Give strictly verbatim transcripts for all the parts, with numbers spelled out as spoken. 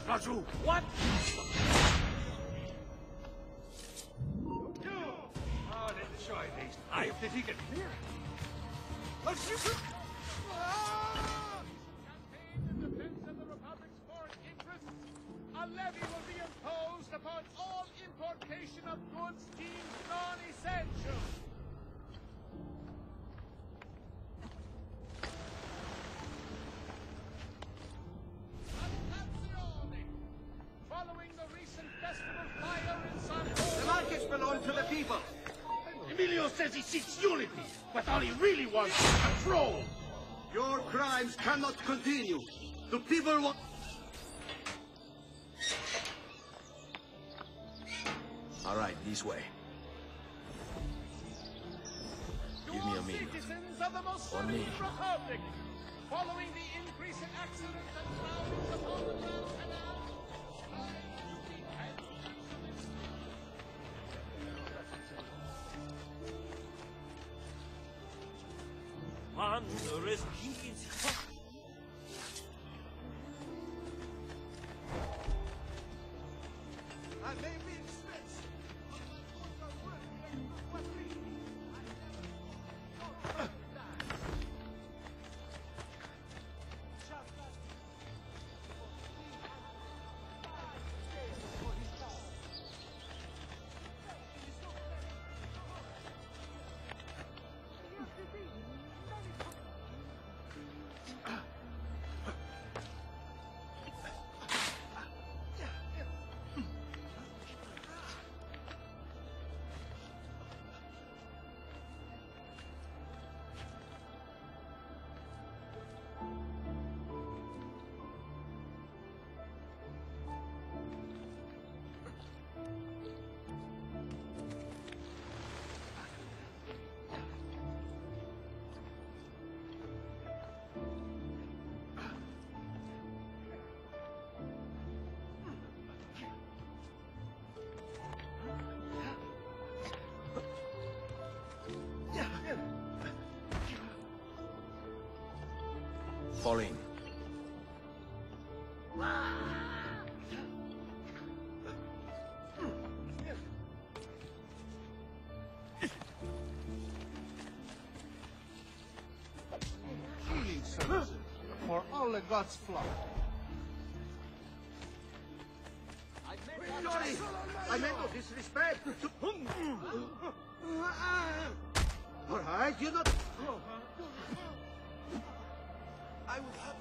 Raju! What? Oh, let's try these. I did he get clear? Let's use it! Campaign in defense of the Republic's foreign interests. A levy will be imposed upon all importation of goods deemed non-essential. Following the recent festival fire in San Jose. The markets belong to the people. Emilio says he seeks unity, but all he really wants is control. Your crimes cannot continue. The people want... All right, this way. Give me a minute. Citizens of the most On me. serene republic. Following the increase in accidents and drownings upon the Grand Canal. Wondrous deeds. I may be expensive, but my words are worth what we... Fall in. Healing services for all the gods' flock. Sorry, I meant no disrespect. All right, you're not... I would have...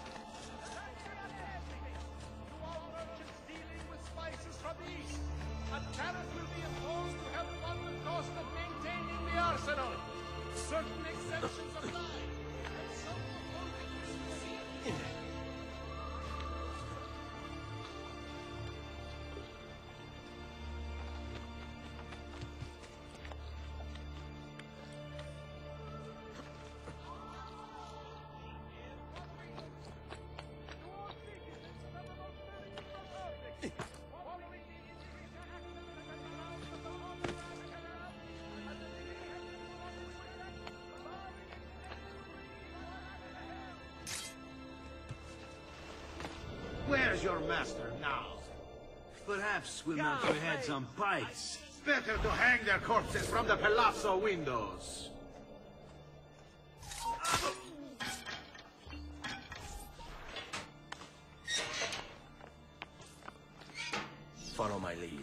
To all merchants dealing with spices from the east, a tariff will be imposed to help fund the cost of maintaining the arsenal. Certain exemptions apply, but some components will see. Where's your master now? Perhaps we'll mount your heads on pikes. Better to hang their corpses from the palazzo windows. Follow my lead.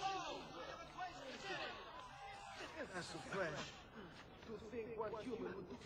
That's so fresh. To think what human would do